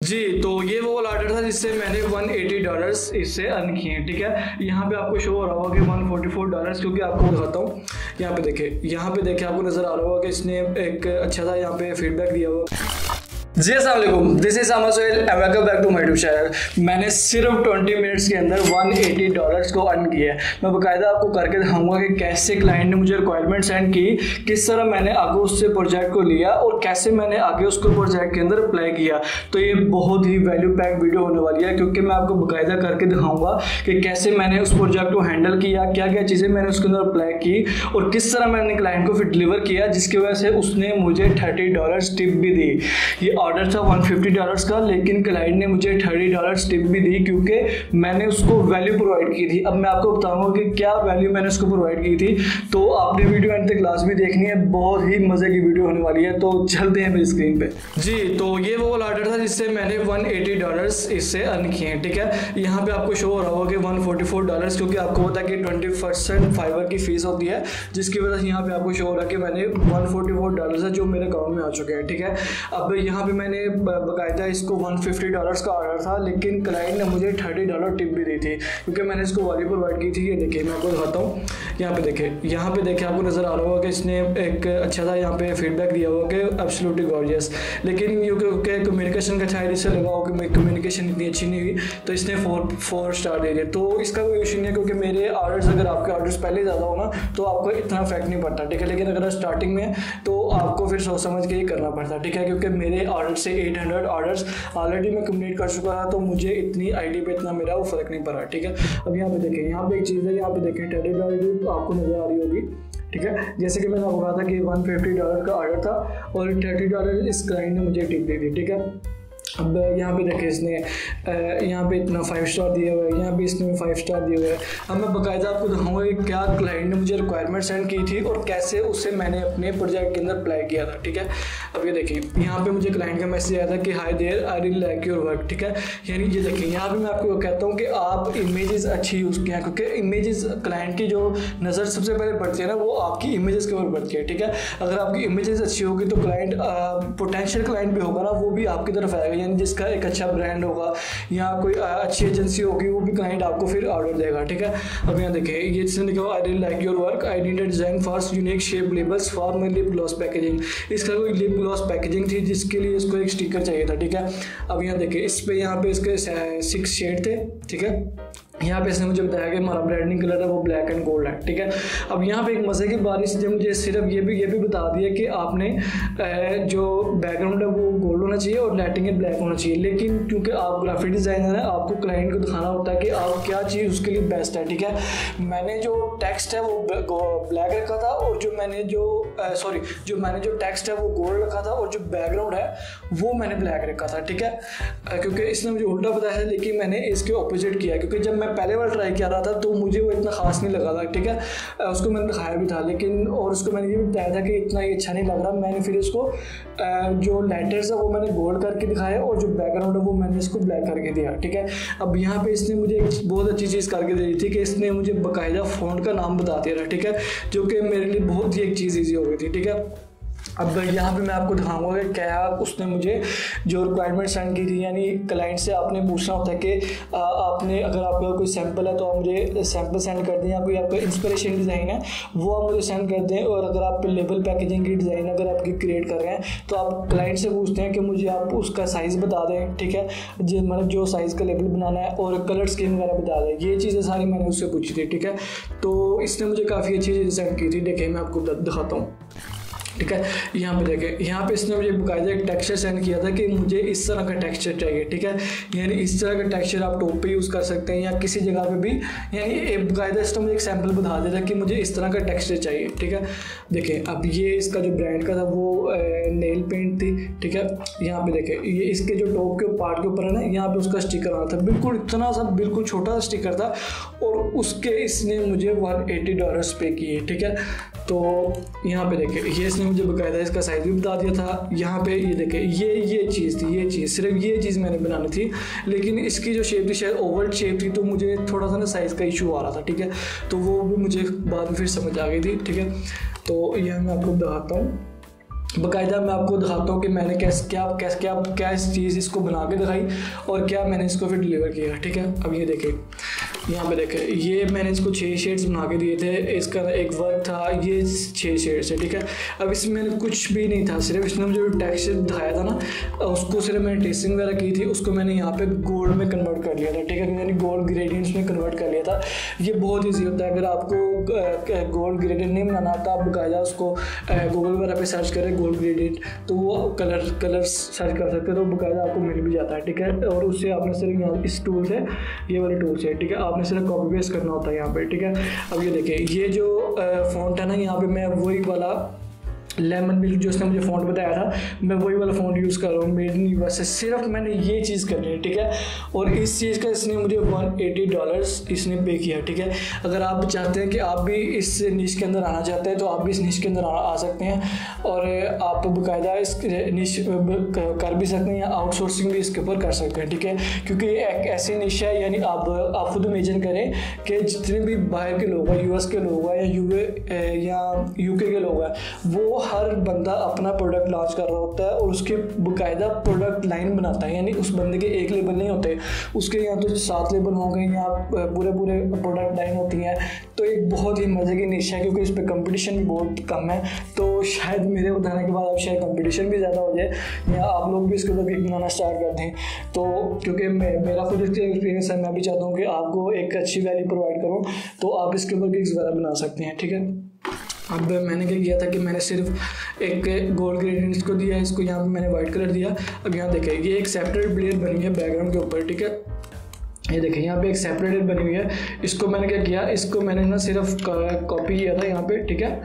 जी, तो ये वो वाला ऑर्डर था जिससे मैंने $180 इससे अर्न किए हैं। ठीक है, यहाँ पे आपको शो हो रहा होगा कि $144, क्योंकि आपको दिखाता हूँ। यहाँ पे देखिए आपको नज़र आ रहा होगा कि इसने एक अच्छा सा यहाँ पे फीडबैक दिया हुआ। जी अस्सलाम वालेकुम, this is Ahmed Sohail and welcome back to my YouTube channel. मैंने सिर्फ 20 मिनट्स के अंदर $180 को अर्न किया है। मैं बाकायदा आपको करके दिखाऊंगा कि कैसे क्लाइंट ने मुझे रिक्वायरमेंट सेंड की, किस तरह मैंने आगे उससे प्रोजेक्ट को लिया और कैसे मैंने आगे उसको प्रोजेक्ट के अंदर अप्लाई किया। तो ये बहुत ही वैल्यू पैक वीडियो होने वाली है, क्योंकि मैं आपको बाकायदा करके दिखाऊंगा कि कैसे मैंने उस प्रोजेक्ट को हैंडल किया, क्या क्या चीज़ें मैंने उसके अंदर अप्लाई की और किस तरह मैंने क्लाइंट को फिर डिलीवर किया, जिसकी वजह से उसने मुझे $30 टिप भी दी। ये ऑर्डर था $150 का, लेकिन क्लाइंट ने मुझे $30 टिप भी दी क्योंकि मैंने उसको वैल्यू प्रोवाइड की थी। अब मैं आपको बताऊंगा कि क्या वैल्यू मैंने उसको प्रोवाइड की थी, तो आपने वीडियो एंड तक लास्ट भी देखनी है, बहुत ही मजे की वीडियो होने वाली है। तो चलते हैं मेरी स्क्रीन पे। जी, तो ये वो वाला ऑर्डर था जिससे मैंने $180 इससे अर्न किए हैं। ठीक है, यहाँ पे आपको शो हो रहा होगा कि $144, क्योंकि आपको पता है कि 20% फाइबर की फीस होती है, जिसकी वजह से यहाँ पे आपको शो हो रहा है कि मैंने $144 है जो मेरे अकाउंट में आ चुके हैं। ठीक है, अब यहाँ पे मैंने बाकायदा इसको $150 का ऑर्डर था, लेकिन क्लाइंट ने मुझे $30 टिप भी दी थी क्योंकि मैंने इसको वैल्यू प्रोवाइड की थी। ये देखिए मैं आपको दिखाता हूँ। यहाँ पे देखिए आपको नज़र आ रहा होगा कि इसने एक अच्छा सा यहाँ पे फीडबैक दिया हुआ कि एब्सोल्युटली गॉर्जियस, लेकिन क्योंकि कम्युनिकेशन का शायद इससे लगा हो कि मेरी कम्युनिकेशन इतनी अच्छी नहीं हुई, तो इसने 4 स्टार दे दिए। तो इसका कोई इशू नहीं है, क्योंकि मेरे ऑर्डर्स, अगर आपके ऑर्डर्स पहले ज़्यादा हो ना तो आपको इतना इफेक्ट नहीं पड़ता। ठीक है, लेकिन अगर स्टार्टिंग में तो आपको फिर सोच समझ के ही करना पड़ता। ठीक है, क्योंकि मेरे ऑर्डर से 800 ऑर्डर्स ऑलरेडी मैं कंप्लीट कर चुका था, तो मुझे इतनी आईडी पे इतना मेरा वो फर्क नहीं पड़ा। ठीक है, अब यहाँ पे देखें, यहाँ पे एक चीज़ है, यहाँ पे देखें $30 आपको नज़र आ रही होगी। ठीक है, जैसे कि मैंने आपको कहा था कि $150 का ऑर्डर था और $30 इस क्लाइंट ने मुझे टिप दी थी। ठीक है, अब यहाँ पे देखें, इसने यहाँ पे इतना 5 स्टार दिए हुए हैं, यहाँ पे इसने 5 स्टार दिए हुए हैं। अब मैं बाकायदा आपको दिखाऊंगा कि क्या क्लाइंट ने मुझे रिक्वायरमेंट सेंड की थी और कैसे उससे मैंने अपने प्रोजेक्ट के अंदर अप्लाई किया था। ठीक है, अब ये देखिए, यहाँ पे मुझे क्लाइंट का मैसेज आया था कि hi there, I really like your work. ठीक है, यानी ये देखिए, यहाँ पे मैं आपको कहता हूँ कि आप इमेजेस अच्छी यूज़ किया, क्योंकि इमेजेस क्लाइंट की जो नज़र सबसे पहले पड़ती है ना, वो आपकी इमेजेस के ऊपर पड़ती है। ठीक है, अगर आपकी इमेजेस अच्छी होगी तो क्लाइंट, पोटेंशियल क्लाइंट भी होगा ना, वो भी आपकी तरफ आएगा, जिसका एक अच्छा ब्रांड होगा या कोई अच्छी एजेंसी होगी, वो भी क्लाइंट आपको फिर ऑर्डर देगा। ठीक है, अब यहाँ देखिए, ये इसने लिखा I really like your work, I need design fast unique shape labels for my lip gloss packaging. इसका कोई लिप ग्लॉस पैकेजिंग थी, जिसके लिए इसको एक स्टिकर चाहिए था। ठीक है, अब यहाँ देखिए, यहाँ पे इसके 6 शेड थे। ठीक है, यहाँ पे इसने मुझे बताया कि हमारा ब्रांडिंग कलर है वो ब्लैक एंड गोल्ड है। ठीक है, अब यहाँ पे एक मज़े की बात इसने मुझे सिर्फ ये भी बता दिया कि आपने जो बैकग्राउंड है वो गोल्ड होना चाहिए और लाइटिंग ब्लैक होना चाहिए, लेकिन क्योंकि आप ग्राफिक डिज़ाइनर हैं, आपको क्लाइंट को दिखाना होता है कि आप क्या चीज़ उसके लिए बेस्ट है। ठीक है, मैंने जो टेक्स्ट है वो ब्लैक रखा था और जो मैंने जो टेक्स्ट है वो गोल्ड रखा था और जो बैकग्राउंड है वो मैंने ब्लैक रखा था। ठीक है, क्योंकि इसने मुझे उल्टा बताया है, लेकिन मैंने इसके ऑपोजिट किया, क्योंकि जब मैं पहले बार ट्राई किया रहा था तो मुझे वो इतना खास नहीं लगा था। ठीक है, उसको मैंने दिखाया भी था, लेकिन और उसको मैंने ये भी बताया था कि इतना ये अच्छा नहीं लग रहा। मैंने फिर इसको जो लेटर्स है वो मैंने गोल्ड करके दिखाया और जो बैकग्राउंड है वो मैंने इसको ब्लैक करके दिया। ठीक है, अब यहाँ पे इसने मुझे एक बहुत अच्छी चीज़ करके दी थी कि इसने मुझे बाकायदा फ़ॉन्ट का नाम बता दिया था। ठीक है, जो कि मेरे लिए बहुत ही एक चीज़ ईजी हो गई थी। ठीक है, अब यहाँ पे मैं आपको दिखाऊंगा कि क्या उसने मुझे जो रिक्वायरमेंट सेंड की थी, यानी क्लाइंट से आपने पूछना होता है कि आपने, अगर आपका कोई सैंपल है तो आप मुझे सैंपल सेंड कर दें, या कोई आपका इंस्पिरेशन डिज़ाइन है वो आप मुझे सेंड कर दें, और अगर आप लेबल पैकेजिंग की डिज़ाइन अगर आपकी क्रिएट कर रहे हैं तो आप क्लाइंट से पूछते हैं कि मुझे आप उसका साइज़ बता दें। ठीक है, मतलब जो साइज़ का लेबल बनाना है और कलर स्कीम वगैरह बता दें। ये चीज़ें सारी मैंने उससे पूछी थी। ठीक है, तो इसने मुझे काफ़ी अच्छी चीज़ें सेंड की थी। देखिए मैं आपको दिखाता हूँ। ठीक है, यहाँ पे देखें, यहाँ पे इसने मुझे बाकायदा एक टेक्सचर सेंड किया था कि मुझे इस तरह का टेक्सचर चाहिए। ठीक है, यानी इस तरह का टेक्सचर आप टॉप पे यूज़ कर सकते हैं या किसी जगह पे भी, यानी बाकायदा इसने मुझे एक सैंपल बता दिया था कि मुझे इस तरह का टेक्सचर चाहिए। ठीक है, देखें, अब ये इसका जो ब्रांड का था वो नेल पेंट थी। ठीक है, यहाँ पे देखें, ये इसके जो टॉप के पार्ट के ऊपर है ना, यहाँ पे उसका स्टिकर आ रहा था, बिल्कुल इतना सा बिल्कुल छोटा सा स्टिकर था, और उसके इसने मुझे $180 पे किए। ठीक है, तो यहाँ पे देखें, ये इसने मुझे बकायदा इसका साइज़ भी बता दिया था। यहाँ पे ये देखें, ये चीज़ थी, ये चीज़ सिर्फ ये चीज़ मैंने बनानी थी, लेकिन इसकी जो शेप थी शायद ओवल शेप थी, तो मुझे थोड़ा सा ना साइज़ का इशू आ रहा था। ठीक है, तो वो भी मुझे बाद में फिर समझ आ गई थी। ठीक है, तो यह मैं आपको बताता हूँ। बाकायदा मैं आपको दिखाता हूँ कि मैंने क्या इस चीज़ इसको बना के दिखाई और क्या मैंने इसको फिर डिलीवर किया। ठीक है, अब ये देखें, यहाँ पे देखें, ये मैंने इसको 6 शेड्स बना के दिए थे, इसका एक वर्क था, ये 6 शेड्स है। ठीक है, अब इसमें मैंने कुछ भी नहीं था, सिर्फ इसने मुझे टेक्सचर दिखाया था ना, उसको सिर्फ मैंने टेस्टिंग वगैरह की थी, उसको मैंने यहाँ पे गोल्ड में कन्वर्ट कर लिया था। ठीक है, मैंने गोल्ड ग्रेडियंट्स में कन्वर्ट कर लिया था। ये बहुत ईजी होता है, अगर आपको गोल्ड ग्रेडियंट नहीं बनाना आता, आप बाकायदा उसको गूगल वगैरह पे सर्च करें गोल्ड ग्रेडियंट, तो वो कलर सर्च कर सकते हैं, तो बाकायदा आपको मिल भी जाता है। ठीक है, और उससे आपने सिर्फ यहाँ इस टूल से, ये वाले टूल से, ठीक है, आपने सिर्फ कॉपी पेस्ट करना होता है यहाँ पे। ठीक है, अब ये देखिए, ये जो फ़ॉन्ट है ना, यहाँ पे मैं वही वाला लेमन मिल्क जो उसने मुझे फ़ॉन्ट बताया था, मैं वही वाला फ़ॉन्ट यूज़ कर रहा हूँ, मेड इन यूएसए। सिर्फ मैंने ये चीज़ करनी है। ठीक है, और इस चीज़ का इसने मुझे $180 इसने पे किया। ठीक है, अगर आप चाहते हैं कि आप भी इस निश के अंदर आना चाहते हैं, तो आप भी इस निश के अंदर आ सकते हैं और आप बाकायदा इस निश कर भी सकते हैं या आउटसोर्सिंग भी इसके ऊपर कर सकते हैं। ठीक है, क्योंकि एक ऐसी निश है, यानी आप खुद इमेजिन करें कि जितने भी बाहर के लोग हैं, यूएस के लोग हैं या यूके के लोग हैं, वो हर बंदा अपना प्रोडक्ट लॉन्च कर रहा होता है और उसके बाकायदा प्रोडक्ट लाइन बनाता है, यानी उस बंदे के एक लेबल नहीं होते, उसके यहाँ तो 7 लेबल हो गए, यहाँ पूरे प्रोडक्ट लाइन होती हैं। तो एक बहुत ही मज़े की निश है, क्योंकि इस पर कंपटीशन भी बहुत कम है, तो शायद मेरे बताने के बाद अब शायद कंपटीशन भी ज़्यादा हो जाए या आप लोग भी इसके ऊपर केक बनाना स्टार्ट कर दें। तो क्योंकि मेरा खुद इसका एक्सपीरियंस है, मैं भी चाहता हूँ कि आपको एक अच्छी वैल्यू प्रोवाइड करूँ, तो आप इसके ऊपर केक्स वगैरह बना सकते हैं। ठीक है, अब मैंने क्या किया था कि मैंने सिर्फ एक गोल्ड ग्रेडियंट्स को दिया, इसको यहाँ पे मैंने वाइट कलर दिया। अब यहाँ देखें, ये एक सेपरेट लेयर बनी है बैकग्राउंड के ऊपर। ठीक है, ये देखिए, यहाँ पे एक सेपरेट लेयर बनी हुई है, इसको मैंने क्या किया, इसको मैंने ना सिर्फ कॉपी किया था यहाँ पे। ठीक है,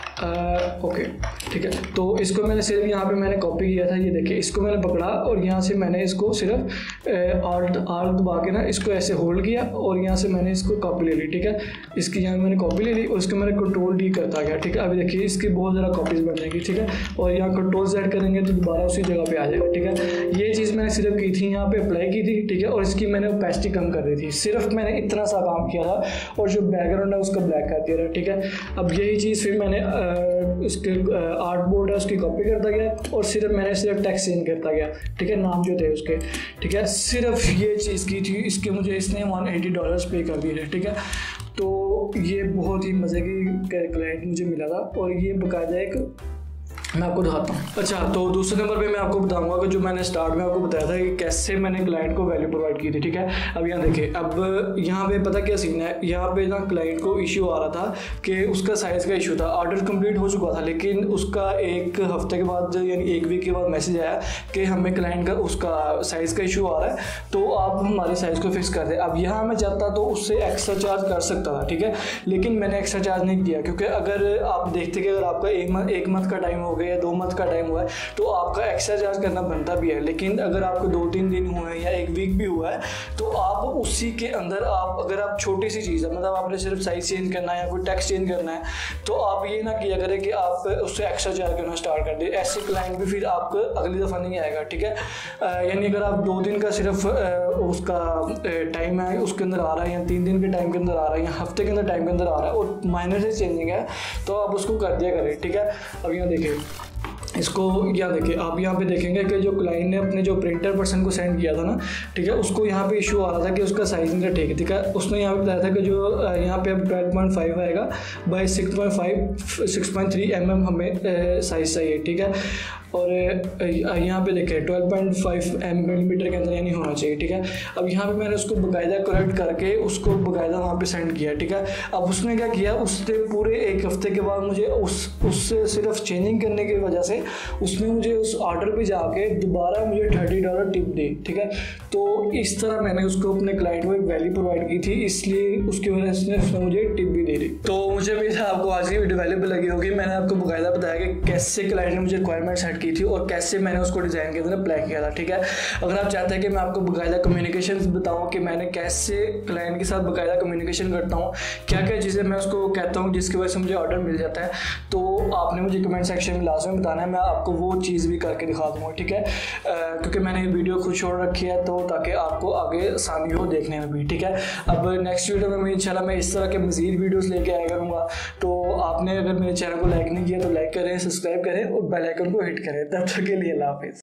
ओके, ठीक है, तो इसको मैंने सिर्फ यहाँ पे मैंने कॉपी किया था। ये देखिए, इसको मैंने पकड़ा और यहाँ से मैंने इसको सिर्फ आर्ट दबा के ना इसको ऐसे होल्ड किया और यहाँ से मैंने इसको कॉपी ले ली। ठीक है, इसकी यहाँ मैंने कॉपी ले ली और इसको मैंने कंट्रोल-D करता गया। ठीक है, अभी देखिए इसकी बहुत ज़्यादा कॉपीज़ बन जाएगी। ठीक है, और यहाँ कंट्रोल-Z करेंगे तो दोबारा उसी जगह पे आ जाएगा। ठीक है, ये चीज़ मैंने सिर्फ की थी, यहाँ पे अप्लाई की थी। ठीक है, और इसकी मैंने ओपेसिटी कम कर दी थी, सिर्फ मैंने इतना सा काम किया था और जो बैकग्राउंड है उसका ब्लैक कर दिया था। ठीक है, अब यही चीज़ फिर मैंने इसके आर्ट बोर्ड है उसकी कॉपी करता गया और मैंने सिर्फ टेक्स्ट चेंज करता गया। ठीक है, नाम जो थे उसके। ठीक है, सिर्फ ये चीज़ की थी, इसके मुझे इसने $180 पे कर दिए थे। ठीक है, तो ये बहुत ही मज़े की क्लाइंट मुझे मिला था और ये बाकायदा एक मैं आपको दिखाता हूँ। अच्छा, तो दूसरे नंबर पे मैं आपको बताऊंगा कि जो मैंने स्टार्ट में आपको बताया था कि कैसे मैंने क्लाइंट को वैल्यू प्रोवाइड की थी। ठीक है, अब यहाँ देखिए, अब यहाँ पे पता क्या सीन है, यहाँ पे ना क्लाइंट को इशू आ रहा था कि उसका साइज़ का इशू था, ऑर्डर कंप्लीट हो चुका था, लेकिन उसका एक हफ्ते के बाद यानी 1 वीक के बाद मैसेज आया कि हमें क्लाइंट का उसका साइज़ का इशू आ रहा है, तो आप हमारे साइज़ को फिक्स कर दें। अब यहाँ मैं चाहता तो उससे एक्स्ट्रा चार्ज कर सकता था। ठीक है, लेकिन मैंने एक्स्ट्रा चार्ज नहीं किया, क्योंकि अगर आप देखते कि अगर आपका एक मंथ का टाइम हो गया या 2 मंथ का टाइम हुआ है तो आपका एक्स्ट्रा चार्ज करना बनता भी है। लेकिन अगर आपको 2-3 दिन हुए हैं या 1 वीक भी हुआ है तो आप उसी के अंदर अगर आप छोटी सी चीज़ है, मतलब आपने सिर्फ साइज चेंज करना है या कोई टेक्स्ट चेंज करना है, तो आप ये ना किया करें कि आप उससे एक्स्ट्रा चार्ज करना स्टार्ट कर दें। ऐसे क्लाइंट भी फिर आपको अगली दफ़ा नहीं आएगा। ठीक है, यानी अगर आप 2 दिन का सिर्फ उसका टाइम है उसके अंदर आ रहा है या 3 दिन के टाइम के अंदर आ रहा है या हफ्ते के अंदर टाइम के अंदर आ रहा है और माइनर से चेंजिंग है, तो आप उसको कर दिया करें। ठीक है, अब यहाँ देखिए, इसको यहाँ देखिए, आप यहाँ पे देखेंगे कि जो क्लाइंट ने अपने जो प्रिंटर पर्सन को सेंड किया था ना, ठीक है, उसको यहाँ पे इशू आ रहा था कि उसका साइजिंग का ठीक है, उसने यहाँ पे बताया था कि जो यहाँ पे अब 12.5 आएगा बाई 6.3 mm हमें साइज चाहिए। ठीक है, और यहाँ पे देखें 12.5 मिलीमीटर के अंदर यानी होना चाहिए। ठीक है, अब यहाँ पे मैंने उसको बाकायदा करेक्ट करके उसको बाकायदा वहाँ पे सेंड किया। ठीक है, अब उसने क्या किया, उससे पूरे 1 हफ्ते के बाद मुझे उससे सिर्फ चेंजिंग करने की वजह से उसने मुझे उस ऑर्डर पे जाके दोबारा मुझे $30 टिप दी। ठीक है, तो इस तरह मैंने उसको अपने क्लाइंट को एक वैल्यू प्रोवाइड की थी, इसलिए उसकी वजह से उसने मुझे टिप भी दे दी। तो मुझे भी आपको आज की वीडियो वैल्यूबल लगी होगी। मैंने आपको बाकायदा बताया कि कैसे क्लाइंट ने मुझे रिक्वायरमेंट सेट की थी और कैसे मैंने उसको डिज़ाइन के अंदर अप्लाई किया था। ठीक है, अगर आप चाहते हैं कि मैं आपको बाकायदा कम्युनिकेशन बताऊँ कि मैंने कैसे क्लाइंट के साथ बाकायदा कम्युनिकेशन करता हूँ, क्या क्या चीज़ें मैं उसको कहता हूँ जिसकी वजह से मुझे ऑर्डर मिल जाता है, तो आपने मुझे कमेंट सेक्शन में लाजमी बताना है, मैं आपको वो चीज़ भी करके दिखा दूँगा। ठीक है, क्योंकि मैंने मैंने वीडियो खुद छोड़ रखी है तो ताकि आपको आगे आसानी हो देखने में भी, ठीक है। अब नेक्स्ट वीडियो में इंशाल्लाह मैं इस तरह के मज़ीद वीडियोस लेके आया करूँगा। तो आपने अगर मेरे चैनल को लाइक नहीं किया तो लाइक करें, सब्सक्राइब करें और बेल आइकन को हिट करें। तब तक के लिए अल्लाह हाफिज़।